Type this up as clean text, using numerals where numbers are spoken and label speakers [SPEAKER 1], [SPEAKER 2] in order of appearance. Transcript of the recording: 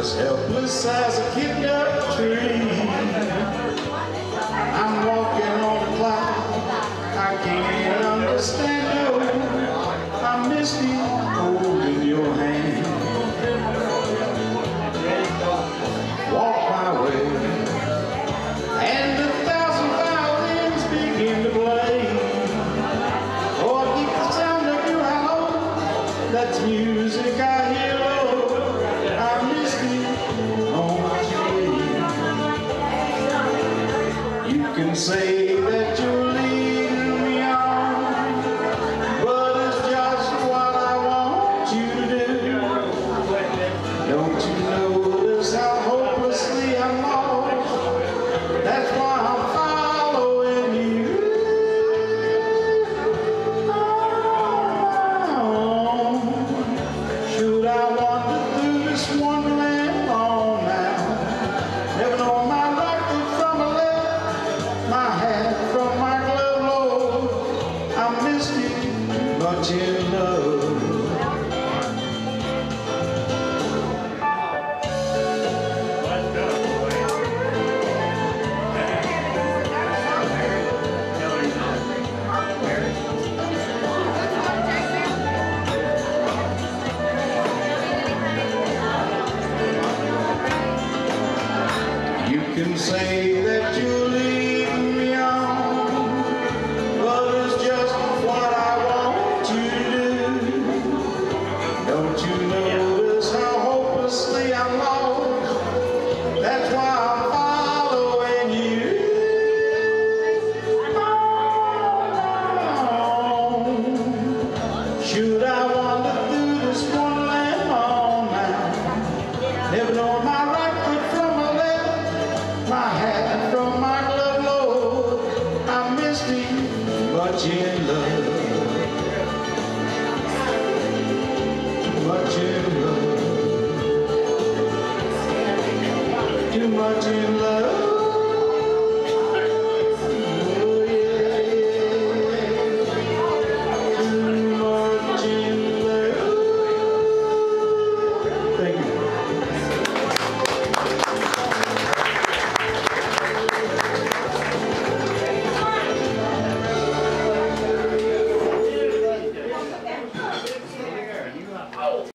[SPEAKER 1] as helpless as a kicked up tree. I'm walking on a cloud, I can't understand, oh, I miss you holding your hand. Walk my way, and 1,000 violins begin to play. Oh, I keep the sound of your howl, that's music I hear, oh, I miss you on my way. You can say that you're leading me on, but it's just what I want you to do. Don't you notice how hopelessly I'm lost? That's why I'm following you. Oh, should I wander through this wonderland long now? Never know my right from a left, my hat from my glove, Lord. I miss you much in love. You can say that you're leading me on, but it's just what I want you to do. Don't you notice how hopelessly I'm lost? That's why I'm following you. Oh, should I wander through this wonderland on now? Never know my right foot from my left, my hat from my glove, Lord. I miss me much in love. Much in love. Too much in love.